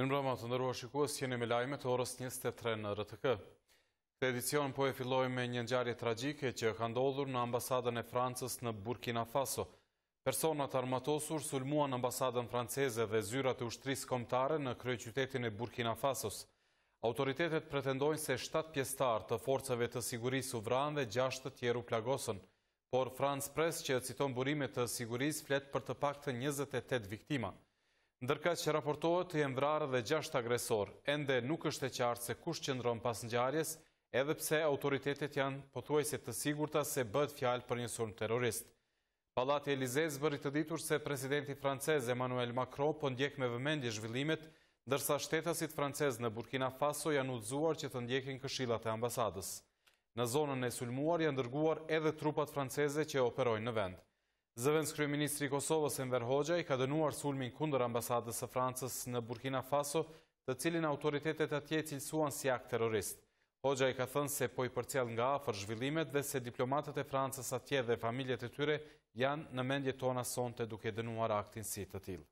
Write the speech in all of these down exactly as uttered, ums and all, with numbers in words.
Mirëmbrëma të nderuar shikues, jeni me lajme të orës njëzet e tre në R T K. Këtë edicion po e filloj me një ngjarje tragjike që ka ndodhur në ambasadën e Francës në Burkina Faso. Personat armatosur sulmuan ambasadën franceze dhe zyrat e ushtrisë kombëtare në kryeqytetin e Burkina Fasos. Autoritetet pretendojnë se shtatë pjesëtar të forcave të sigurisë u vranë dhe gjashtë të tjerë u plagosën, por France Press, që citon burime të sigurisë, flet për të paktën njëzet e tetë viktima. Ndërka që raportohet të jenë vrarë dhe gjashtë agresor, ende nuk është e qartë se kush qëndron pas ngjarjes, edhe pse autoritetet janë pothuajse të sigurta se bëhet fjalë për një sulm terrorist. Pallati Elizez bëri të ditur se presidenti francez Emmanuel Macron po ndjek me vëmendje zhvillimet, ndërsa shtetasit francez në Burkina Faso janë udhëzuar që të ndjekin këshillat e ambasadës. Në zonën e sulmuar janë dërguar edhe trupat franceze që operojnë në vend. Zëvendës kryeministri i Kosovës Enver Hoxha i ka dënuar sulmin kundër ambasadës së Francës në Burkina Faso, të cilin autoritetet atje cilësuan si akt terrorist. Hoxha i ka thënë se po i përcjell nga afër zhvillimet dhe se diplomatët e Francës atje dhe familjet e tyre janë në mendje tona sonte duke dënuar aktin si të tillë.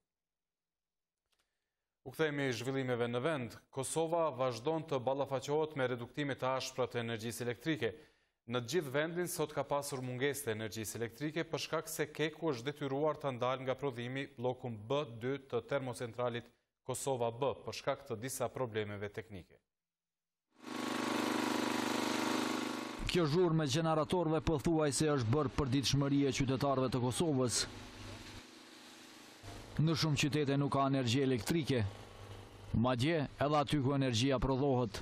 U kthehemi zhvillimeve në vend. Kosova vazhdon të ballafaqohet me reduktime të ashpra të energjisë elektrike. Në gjithë vendin sot ka pasur mungesë të energjisë elektrike për shkak se Keku është detyruar të ndalë nga prodhimi bllokun B dy të termocentralit Kosova B për shkak të disa problemeve teknike. Kjo zhurmë me gjeneratorëve pothuajse është bërë përditshmëri e qytetarëve të Kosovës. Në shumë qytete nuk ka energji elektrike, madje edhe aty ku energjia prodhohet.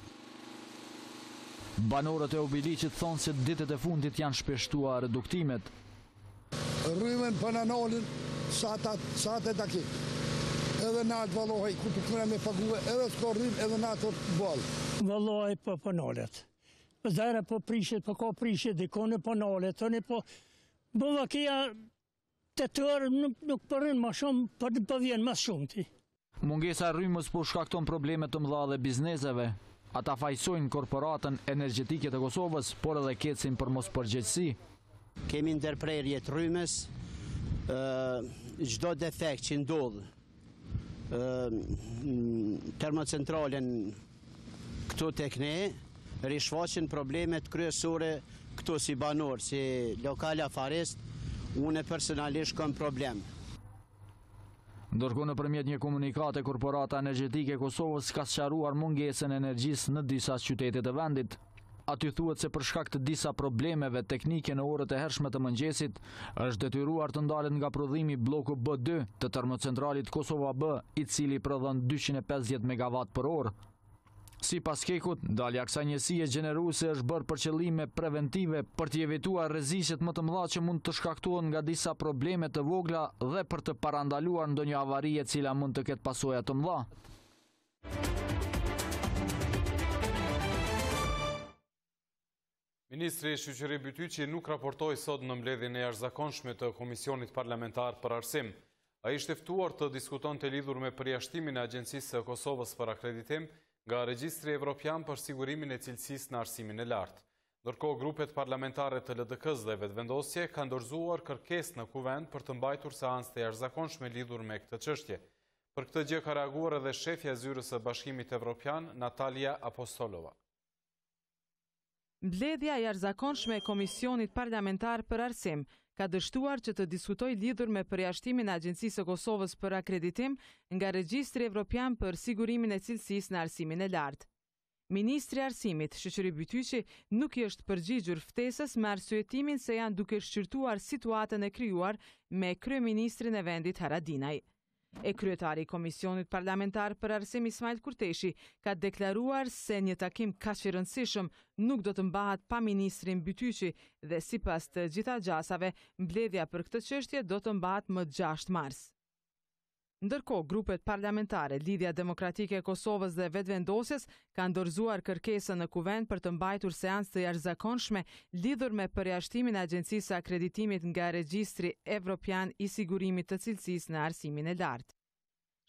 Banorët e Obiliqit thonë se ditët e fundit janë shpeshtuar reduktimet. Rrymen për në nolin sa të dakik. Edhe natë valohi, ku të këmëra me paguve, edhe s'ko rrym, edhe natë të balë. Valohi për për nolet. Zare për prishet, për ko prishet, dikone për nolet, të një për... Bëva kia të tërë nuk përrin ma shumë, për vjen ma shumë ti. Mungesa rrymës po shkakton probleme të mëdha dhe bizneseve. Ata fajsojnë korporatën energjetike të Kosovës, por edhe kecin për mos përgjegjësi. Kemi ndërprerje të rrymës, çdo defekt që ndodh, termocentralen këtu tek ne, rishfaqen problemet kryesore këtu si banor, si lokal afarist, unë personalisht kam problem. Ndërkohë nëpërmjet një komunikate, Korporata Energjetike e Kosovës ka sqaruar mungesën e energjisë në disa qytete të vendit. Aty thuhet se për shkak të disa problemeve teknike në orët e hershme të mëngjesit, është detyruar të ndalet nga prodhimi bloku B dy të termocentralit Kosova B, i cili prodhon dyqind e pesëdhjetë megawatt për orë. Sipas Kekut, ndalja kësaj njësie gjeneruese është bërë për qëllime preventive për të evituar rreziqet më të mëdha që mund të shkaktohen nga disa probleme të vogla dhe për të parandaluar ndonjë avari e cila mund të ketë pasoja të mëdha. Ministri Shoqëri Bytyqi nuk raportoi sot në mbledhjen e jashtëzakonshme të Komisionit Parlamentar për Arsim. Ai ishte ftuar të diskutonte lidhur me përjashtimin e Agjencisë së Kosovës për akreditim nga Regjistri Evropian për sigurimin e cilësisë në arsimin e lartë. Ndërkohë, grupet parlamentare të L D K-s dhe vetëvendosje kanë dorëzuar kërkesë në kuvend për të mbajtur seancë të jashtëzakonshme lidhur me këtë çështje. Për këtë gjë ka reaguar edhe shefja e zyrës së Bashkimit Evropian, Natalia Apostolova. Mbledhja e jashtëzakonshme e Komisionit Parlamentar për Arsim ka dështuar që të diskutojë lidhur me përjashtimin e Agjencisë së Kosovës për akreditim nga Regjistri Evropian për sigurimin e cilësisë në arsimin e lartë. Ministri i Arsimit, Shoqëri Bytyqi, nuk i është përgjigjur ftesës me arsyetimin se janë duke shqyrtuar situatën e krijuar me kryeministrin e vendit Haradinaj. E kryetari i Komisionit Parlamentar për Arsim Ismail Kurteshi ka deklaruar se një takim kaq i rëndësishëm nuk do të mbahet pa ministrin Bytyqi dhe sipas të gjitha gjasave, mbledhja për këtë çështje do të mbahet më gjashtë mars. Ndërkohë, grupet parlamentare, Lidhja Demokratike e Kosovës dhe Vetëvendosjes kanë dorëzuar kërkesën në kuvend për të mbajtur seancë të jashtëzakonshme lidhur me përjashtimin e Agjencisë së Akreditimit nga Regjistri Evropian i Sigurimit të Cilësisë në arsimin e lartë.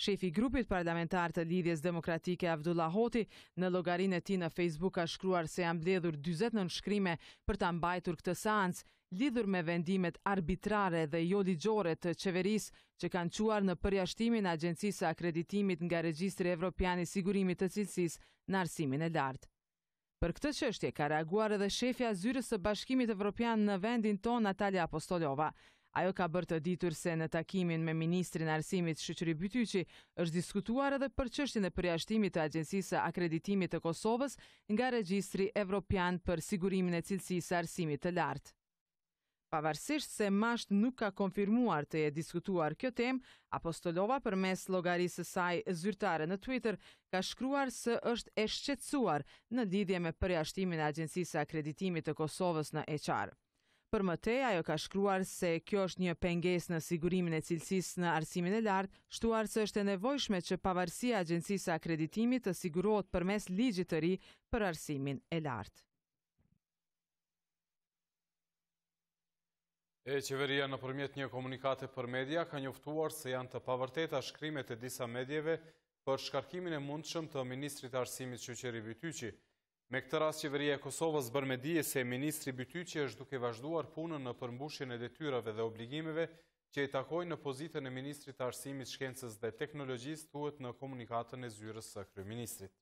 Shefi i grupit parlamentar të Lidhjes Demokratike Avdullah Hoti në llogarinë e tij në Facebook ka shkruar se janë mbledhur dyzet nënshkrime për ta mbajtur këtë seancë lidhur me vendimet arbitrare dhe jo ligjore të qeverisë që kanë quar në përjashtimin e Agjencisë së Akreditimit nga Regjistri Evropian i Sigurimit të Cilësisë në arsimin e lartë. Për këtë çështje ka reaguar edhe shefja e zyrës së Bashkimit Evropian në vendin tonë Natalia Apostolova. Ajo ka bërë të ditur se në takimin me ministrin e arsimit Shoqëri Bytyqi është diskutuar edhe për çështjen e përjashtimit të Agjencisë së Akreditimit të Kosovës nga Regjistri Evropian për Sigurimin e Cilësisë së Arsimit të Lartë. Pavarësisht se masht nuk ka konfirmuar të e diskutuar kjo temë, Apostolova përmes llogarisë së saj zyrtare në Twitter ka shkruar se është e shqetësuar në lidhje me përjashtimin e Agjencisë së Akreditimit të Kosovës në H R. Për më tej, ajo ka shkruar se kjo është një pengesë në sigurimin e cilësisë në arsimin e lartë, shtuar se është e nevojshme që pavarësia e Agjencisë së Akreditimit të sigurohet përmes ligjit të ri për arsimin e lartë. E qeveria nëpërmjet një komunikate për media ka njoftuar se janë të pavërteta shkrimet e disa medjeve për shkarkimin e mundshëm të ministrit të arsimit Shoqëri Bytyqi. Me këtë rast, qeveria e Kosovës bën me dije se ministri Bytyqi është duke vazhduar punën në përmbushjen e detyrave dhe obligimeve që i takojnë në pozitën e ministrit të arsimit, shkencës dhe teknologjisë, thuhet në komunikatën e zyrës së kryeministrit.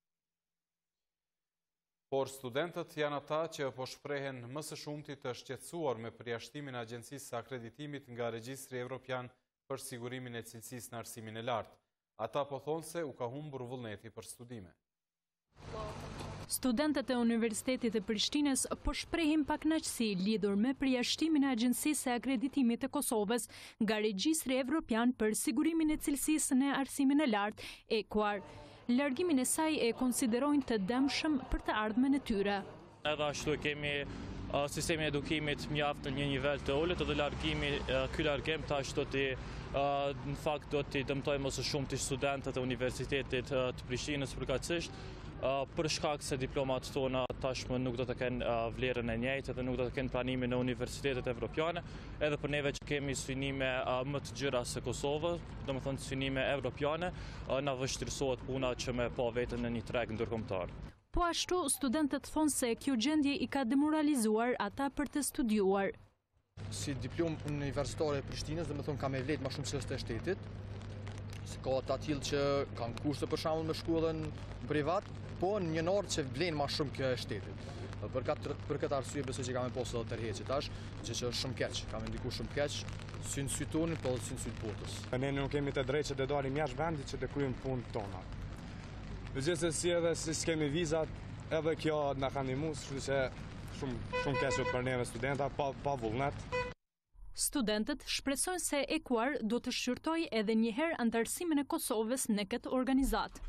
Por studentët janë ata që po shprehen më së shumti të shqetësuar me përjashtimin e Agjencisë së Akreditimit nga Regjistri Evropian për Sigurimin e Cilësisë në arsimin e lartë. Ata po thonë se u ka humbur vullneti për studime. Studentët e Universitetit të Prishtinës po shprehin pakënaqësi lidhur me përjashtimin e Agjencisë së Akreditimit të Kosovës nga Regjistri Evropian për Sigurimin e Cilësisë në arsimin e lartë, E Q A R. Largimin e saj e konsiderojnë të dëmshëm për të ardhmen e tyre. Edhe ashtu kemi uh, sistemi edukimit mjaft në një nivel të ulët, edhe largimi, uh, ky largim tash do të uh, në fakt do të dëmtojë më së shumti studentët e Universitetit uh, të Prishtinës përkatësisht, uh, për shkak se diplomat tona tashmë nuk do të kenë uh, vlerën e njëjtë dhe nuk do të kenë pranimin në universitetet evropiane, edhe për neve që kemi synime uh, më të gjëra se Kosovë, do më thënë synime evropiane, uh, na vështirësohet puna që me pa vetën në një treg ndërkombëtar. Po ashtu, studentët thonë se kjo gjendje i ka demoralizuar ata për të studiuar. Si diplom universitare e Prishtinës, dhe më thonë ka me vlet ma shumë se është e shtetit, si ka ata tillë që kanë kurse për shembull me shkollën privat, po në një orë që vlen ma shumë kjo e shtetit. Për këtë, për këtë arsye besoj që kam posë edhe tërheqje tash, që që është shumë keq, kam ndikuar shumë keq, sy në sy tonin, po edhe sy në sy të botës. Ne nuk kemi të drejtë që të dalim jashtë vendit që të kryejmë punën tona. Gjithsesi edhe si s'kemi vizat, edhe kjo na ka ndihmuar, kështu që shumë shumë keq për neve studenta pa pa vullnet. Studentët shpresojnë se E Q A R do të shqyrtojë edhe një herë antarësimin e Kosovës në këtë organizatë.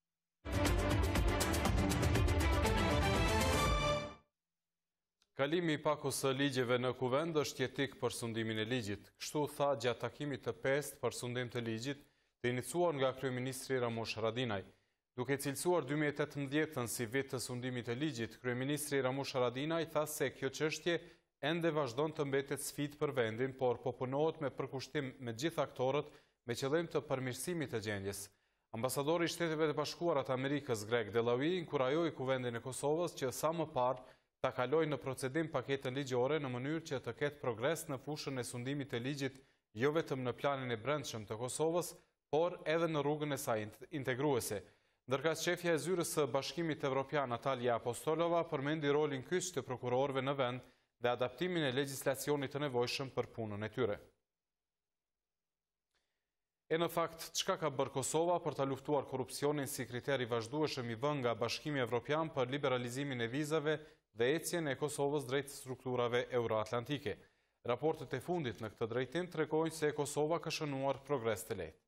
Kalimi i pakos së ligjeve në kuvend është jetik për sundimin e ligjit. Kështu tha gjatë takimit të pestë për sundim të ligjit të iniciuar nga kryeministri Ramush Haradinaj. Duke cilësuar dy mijë e tetëmbëdhjetën si vit të sundimit të ligjit, kryeministri Ramush Haradinaj tha se kjo çështje ende vazhdon të mbetet sfidë për vendin, por po punohet me përkushtim me gjithë aktorët me qëllim të përmirësimit të gjendjes. Ambasadori i Shteteve të Bashkuara të Amerikës Greg Delawi inkurajoi kuvendin e Kosovës që sa më parë ta kaloj në procedim paketën ligjore në mënyrë që të ketë progres në fushën e sundimit të ligjit jo vetëm në planin e brendshëm të Kosovës, por edhe në rrugën e saj integruese. Ndërka shefja e zyrës së Bashkimit Evropian Natalia Apostolova përmendi rolin kyç të prokurorëve në vend dhe adaptimin e legjislacionit të nevojshëm për punën e tyre. E në fakt, çka ka bërë Kosova për ta luftuar korrupsionin si kriter i vazhdueshëm i vënë nga Bashkimi Evropian për liberalizimin e vizave dhe ecjen e Kosovës drejt strukturave euroatlantike. Raportet e fundit në këtë drejtim tregojnë se Kosova ka shënuar progres të lehtë.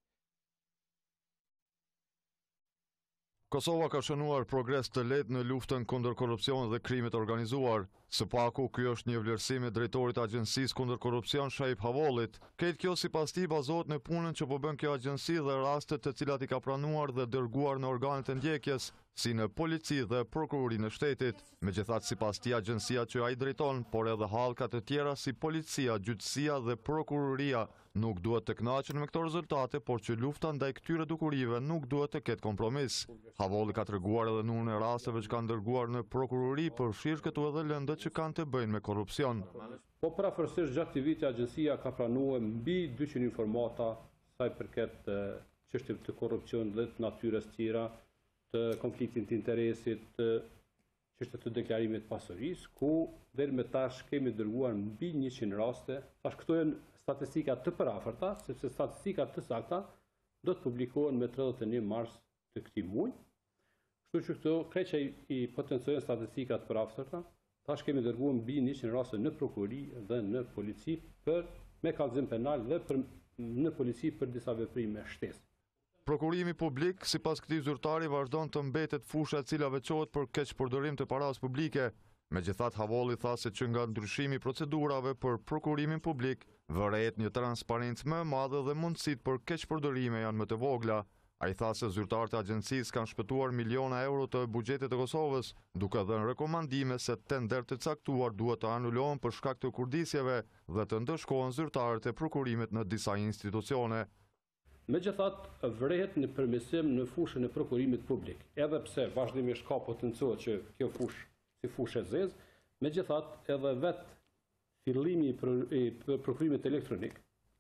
Kosova ka shënuar progres të lehtë në luftën kundër korrupsionit dhe krimit organizuar. Së paku, ky është një vlerësim i drejtorit të Agjencisë kundër korrupsion Shaip Havollit. Këtë kjo sipas tij bazohet në punën që po bën kjo agjenci dhe rastet të cilat i ka pranuar dhe dërguar në organet e ndjekjes, si në polici dhe prokurorinë e shtetit. Megjithatë, sipas tij agjencia që ai drejton, por edhe hallka të tjera si policia, gjyqësia dhe prokuroria nuk duhet të kënaqen me këto rezultate, por që lufta ndaj këtyre dukurive nuk duhet të ketë kompromis. Havolli ka treguar edhe numrin e rasteve që kanë dërguar në prokurori, përfshirë këtu edhe lëndët që kanë të bëjnë me korrupsion. Po prafërsisht gjatë këtij viti agjencia ka pranuar mbi dyqind informata sa i përket çështjeve të korrupsion dhe të natyrës tjera, të konfliktit të interesit, të çështje të deklarimit pasurisë, ku deri më tash kemi dërguar mbi njëqind raste. Tash këto janë statistika të parafërta, sepse statistikat të sakta do të publikohen me tridhjetë e një mars të këtij muaji. Kështu që këto kreqja i potencojnë statistikat të parafërta. Tash kemi dërguar mbi njëqind raste në prokurori dhe në polici për me kallëzim penal dhe për, në polici për disa veprime shtesë. Prokurimi publik, sipas këtij zyrtari, vazhdon të mbetet fusha e cila veçohet për keqpërdorim të paras publike. Megjithatë, Havolli tha se që nga ndryshimi i procedurave për prokurimin publik, vërehet një transparencë më e madhe dhe mundësitë për keqpërdorime janë më të vogla. Ai tha se zyrtarët e agjencisë kanë shpëtuar miliona euro të buxhetit të Kosovës, duke dhënë rekomandime se tender të caktuar duhet të anulohen për shkak të kurdisjeve dhe të ndëshkohen zyrtarët e prokurimit në disa institucione. Megjithatë, vërehet një përmirësim në fushën e prokurimit publik, edhe pse vazhdimisht ka potencial që kjo fushë si fushë e zezë, megjithatë edhe vetë fillimi i prokurimit elektronik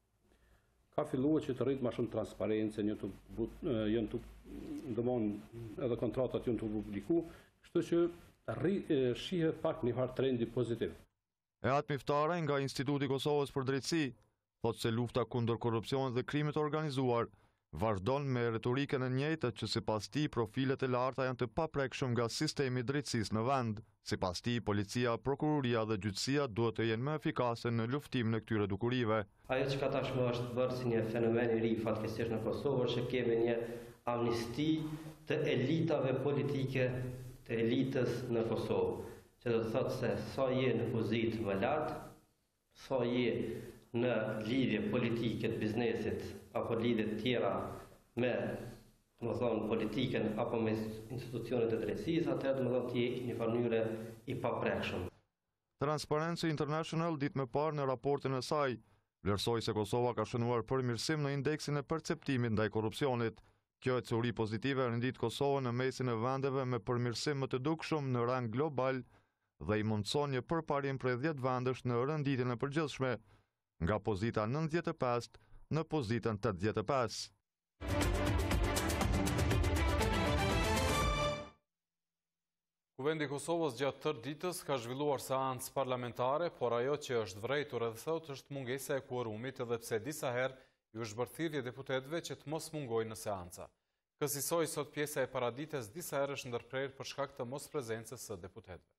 ka filluar që të rritë më shumë transparencë, janë të janë të domthon edhe kontratat janë të publiku, kështu që rri shihet pak një farë trendi pozitiv. E atë miftare nga Instituti i Kosovës për Drejtësi thotë se lufta kundër korrupsionit dhe krimit të organizuar vazhdon me retorikën e njëjtë që sipas tij profilet e larta janë të paprekshëm nga sistemi i drejtësisë në vend. Sipas tij, policia, prokuroria dhe gjyqësia duhet të jenë më efikase në luftimin e këtyre dukurive. Ajo që ka tashmë është bërë si një fenomen i ri fatkeqësisht në Kosovë, që kemi një amnisti të elitave politike, të elitës në Kosovë, që do të thotë se sa je në pozitë më lart, sa je në lidhje politike të biznesit apo lidhje të tjera me, do të thonë, politikën apo me institucionet e drejtësisë, atëherë do të thotë je në mënyrë i paprekshëm. Transparency International ditë më parë në raportin e saj vlerësoi se Kosova ka shënuar përmirësim në indeksin e perceptimit ndaj korrupsionit. Kjo e curi pozitive rendit Kosovën në mesin e vendeve me përmirësim më të dukshëm në rang global dhe i mundson një përparje prej dhjetë vendesh në renditjen e përgjithshme, nga pozita nëntëdhjetë e pesë në pozitën tetëdhjetë e pesë. Kuvendi i Kosovës gjatë tërë ditës ka zhvilluar seancë parlamentare, por ajo që është vërejtur edhe sot është mungesa e kuorumit, edhe pse disa herë ju është bërë thirrje deputetëve që të mos mungojnë në seanca. Kësaj sot pjesa e paradites disa herë është ndërprerë për shkak të mosprezencës së deputetëve.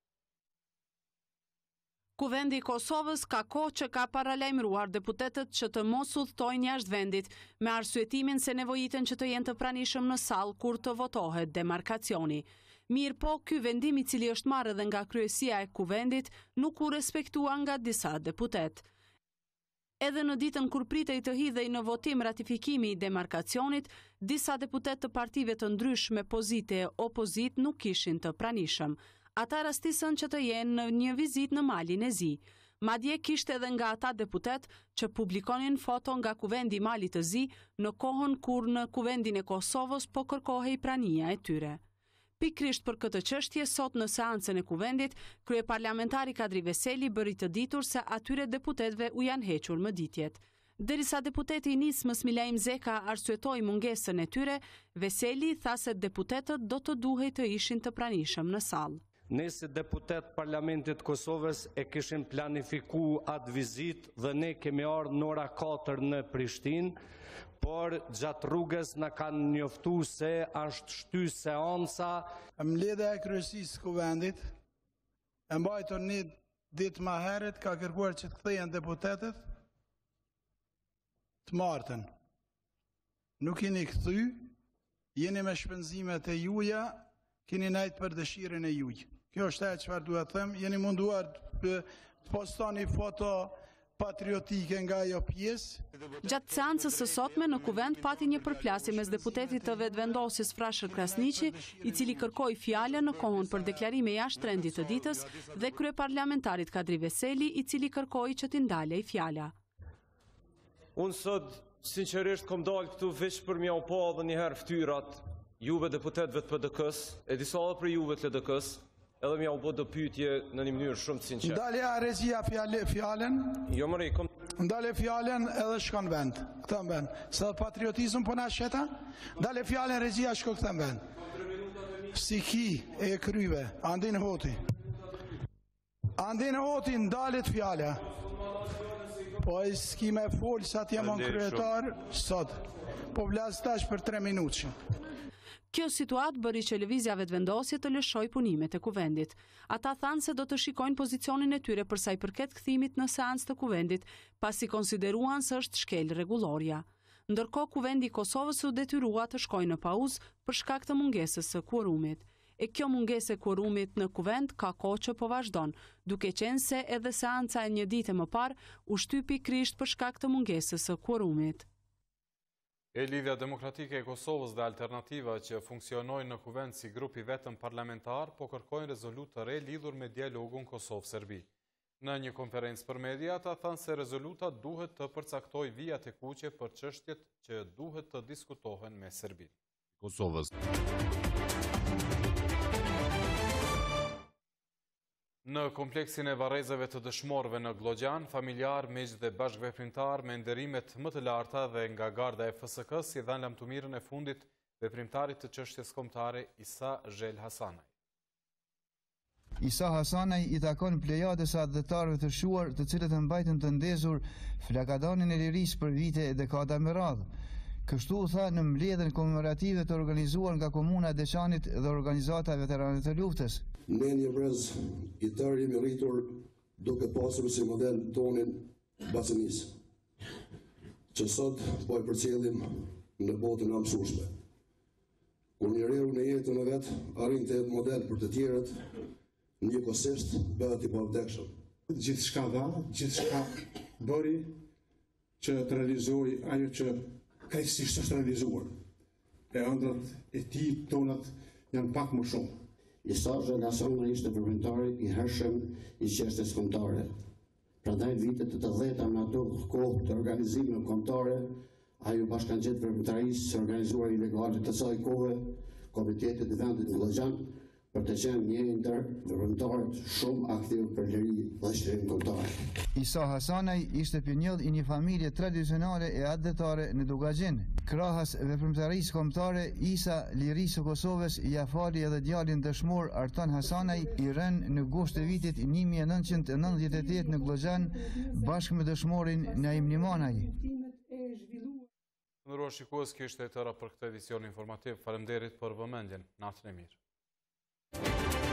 Kuvendi i Kosovës ka kohë që ka paralajmëruar deputetët që të mos udhtojnë jashtë vendit, me arsyetimin se nevojiten që të jenë të pranishëm në sallë kur të votohet demarkacioni. Mirë po, ky vendim i cili është marrë edhe nga kryesia e kuvendit nuk u respektua nga disa deputet. Edhe në ditën kur pritej të hidhej në votim ratifikimi i demarkacionit, disa deputet të partive të ndryshme pozite e opozit nuk ishin të pranishëm. Ata rastisën që të jenë në një vizit në Malin e Zi. Madje kishte edhe nga ata deputet që publikonin foto nga kuvendi i Malit të Zi në kohën kur në kuvendin e Kosovës po kërkohej prania e tyre. Pikrisht për këtë çështje, sot në seancën e kuvendit, kryeparlamentari Kadri Veseli bëri të ditur se atyre deputetëve u janë hequr mëditjet. Derisa deputeti i nismës Milaim Zeka arsyetoi mungesën e tyre, Veseli tha se deputetët do të duhej të ishin të pranishëm në sallë. Ne si deputet Parlamentit Kosovës e kishim planifiku atë vizit dhe ne kemi ardhur në ora katër në Prishtinë, por gjatë rrugës na kanë njoftu se është shty seanca. Mbledhja e kryesisë së kuvendit e mbajtur një ditë më herët ka kërkuar që të kthehen deputetët të martën. Nuk jeni kthy, jeni me shpenzimet e juaja, keni nejt për dëshirën e juaj. Kjo është e çfarë duhet të them, jeni munduar të postoni foto patriotike nga ajo pjesë. Gjatë seancës së sotme në kuvent pati një përplasje mes deputetit të vetëvendosjes Frashër Krasniqi, i cili kërkoi fjalën në kohën për deklarime jashtë trendit të ditës, dhe kryeparlamentarit Kadri Veseli, i cili kërkoi që t'i ndalej fjala. Unë sot sinqerisht kom dalë këtu veç për mja u pa edhe njëherë ftyrat juve deputetëve të P D K-s, e disa edhe për juve të L D K-s, edhe mja u bë do pyetje në një mënyrë shumë të sinqertë. Ndalja regjia fjalen. Jo mëri, kom... Ndalja fjalen edhe shkon vend. Këtë në vend. Sa patriotizm për na sheta? Ndalja fjalen regjia shko këtë në vend. Si ki e kryve, andin hoti. Andin hoti ndalit fjala. Po e s'ki me folë sa t'jemon kryetar sot. Po vlas tash për tre minutë. Kjo situatë bëri që lëvizja vetëvendosje të lëshoj punimet e kuvendit. Ata thanë se do të shikojnë pozicionin e tyre përsa i përket kthimit në seancë të kuvendit, pasi konsideruan se është shkel rregulloria. Ndërkohë kuvendi i Kosovës u detyrua të shkojë në pauzë për shkak të mungesës së kuorumit. E kjo mungesë e kuorumit në kuvend ka kohë që po vazhdon, duke qenë se edhe seanca e një dite më parë u shtypi pikërisht për shkak të mungesës së kuorumit. E Lidhja Demokratike e Kosovës dhe Alternativa që funksionojnë në kuvend si grupi vetëm parlamentar, po kërkojnë rezolut të re lidhur me dialogun Kosovë-Serbi. Në një konferencë për media, ata thanë se rezoluta duhet të përcaktoj vijat e kuqe për çështjet që duhet të diskutohen me Serbi. Kosovës. Në kompleksin e varrezave të dëshmorëve në Glogjan, familjar, miq dhe bashkëveprimtar me nderimet më të larta dhe nga garda e F S K-s i dhanë lamtumirën e fundit veprimtarit të çështjes kombëtare Isa Zhel Hasanaj. Isa Hasanaj i takon plejadës adhëtarëve të shuar, të cilët e mbajtën të ndezur flakadanin e lirisë për vite e dekada me radhë. Kështu u tha në mbledhjen komemorative të organizuar nga Komuna e Deçanit dhe Organizata e Veteranëve të Luftës. Ne një brez i tërë jemi rritur duke pasur si model tonin Bacenis, që sot po e përcjellim në botën e mësueshme. Kur njeriu në jetën e vet arrin të jetë model për të tjerët, njëkohësisht bëhet i pavdekshëm. Gjithçka dha, gjithçka bëri që të realizojë ajo që krejtësisht është realizuar. E ëndrat e tij tonat janë pak më shumë. Isa Zhel Hasanaj ishte veprimtari i hershëm i çështjes kombëtare. Prandaj vitet të të dhjetë në ato kohë të organizimit kombëtare, ai u bashkangjet veprimtarisë së organizuar ilegale të saj kohe, Komitetit të Vendit në Glogjan, për të qenë një ndër veprimtarët shumë aktiv për liri dhe shtrim kombëtar. Isa Hasanaj ishte pionjell i një familje tradicionale e adhetare në Dugazhin. Krahas veprimtarisë kombëtare, Isa lirisë së Kosovës ia fali edhe djalin dëshmor Artan Hasanaj, i rënë në gusht të vitit një mijë e nëntëqind e nëntëdhjetë e tetë në Glogjan bashkë me dëshmorin Naim Limanaj. Ndërruar shikues, kishte e tëra për këtë edicion informativ. Faleminderit për vëmendjen. Natën e mirë.